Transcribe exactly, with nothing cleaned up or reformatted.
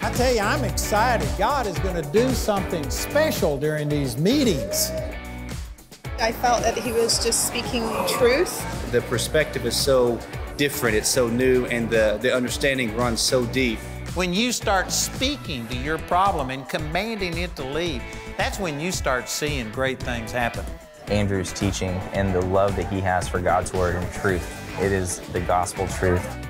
I tell you, I'm excited. God is going to do something special during these meetings. I felt that he was just speaking truth. The perspective is so different, it's so new, and the, the understanding runs so deep. When you start speaking to your problem and commanding it to leave, that's when you start seeing great things happen. Andrew's teaching and the love that he has for God's word and truth, it is the gospel truth.